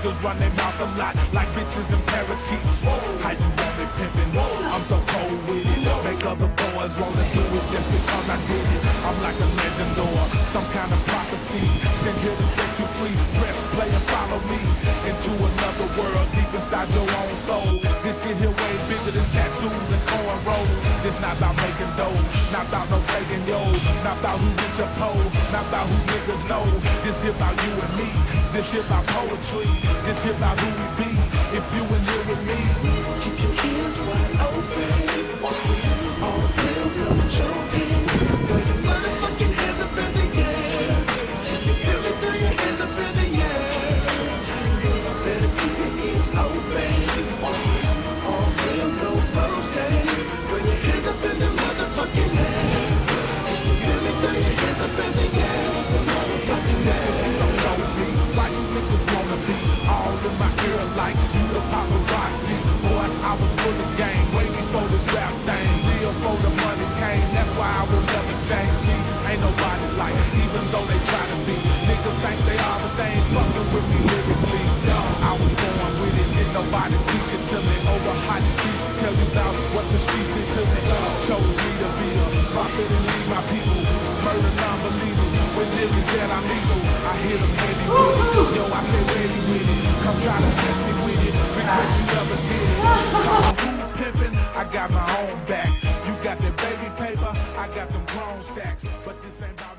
niggas run their mouth a lot like bitches and parakeets. How you want me pimpin'? I'm so cold with it. Make other boys wanna do it just because I did it. I'm like a legend or some kind of prophecy. Sent here to set you free. Press play and follow me into another world deep inside your own soul. This shit here way bigger than tattoos and cornrows. This not about making dough, not about no faking yo, not about who rich or poor, not about who niggas know. This here about you and me. This here about poetry. This here about who we be. If you in here with me, keep your ears wide open. This is all real, no joking. Throw your motherfucking hands up in the air. If you feel it, throw your hands up in the air. Better keep your ears open. This is all real, no boasting. Throw your hands up in the motherfucking air. If you feel it, throw your hands up in the air. Motherfucking air. why you niggas wanna be all in my ear like you the paparazzi? Boy, I was full of game way before the rap thing. Real for the money came, that's why I will never change me. Ain't nobody like, even though they try to be. Niggas think they are, but they ain't fucking with me lyrically. I was born with it, and nobody teach it to me. Over hot streets, tell you about what the streets did to me. Chose me to be a prophet and lead my people. Murder non-believers, with lyrics that I needle. I hit them heavy with it, yo, I stay ready with it. Come try to test me with it, because you never did it. Who pimpin'? I got my own back. You got that baby paper, I got them grown stacks. But this ain't about